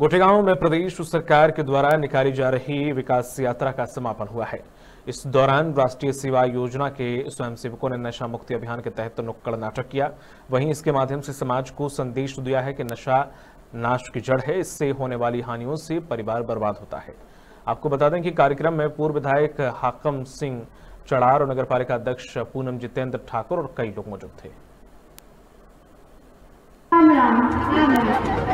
गोटेगांव में प्रदेश सरकार के द्वारा निकाली जा रही विकास यात्रा का समापन हुआ है। इस दौरान राष्ट्रीय सेवा योजना के स्वयंसेवकों ने नशा मुक्ति अभियान के तहत नुक्कड़ नाटक किया। वहीं इसके माध्यम से समाज को संदेश दिया है कि नशा नाश की जड़ है, इससे होने वाली हानियों से परिवार बर्बाद होता है। आपको बता दें कि कार्यक्रम में पूर्व विधायक हाकम सिंह चड़ार और नगरपालिका अध्यक्ष पूनम जितेंद्र ठाकुर और कई लोग मौजूद थे।